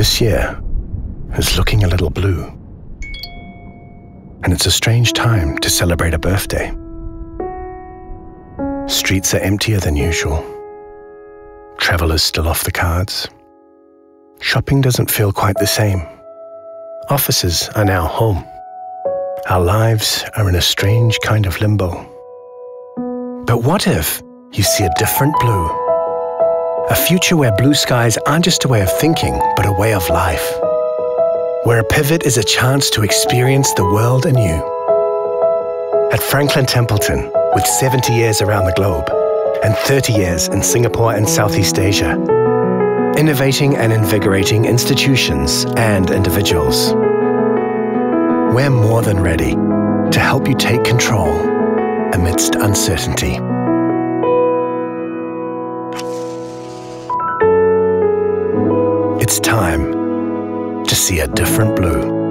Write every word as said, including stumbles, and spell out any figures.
This year is looking a little blue. And it's a strange time to celebrate a birthday. Streets are emptier than usual. Travel is still off the cards. Shopping doesn't feel quite the same. Offices are now home. Our lives are in a strange kind of limbo. But what if you see a different blue? A future where blue skies aren't just a way of thinking, but a way of life. Where a pivot is a chance to experience the world anew. At Franklin Templeton, with seventy years around the globe and thirty years in Singapore and Southeast Asia, innovating and invigorating institutions and individuals, we're more than ready to help you take control amidst uncertainty. It's time to see a different blue.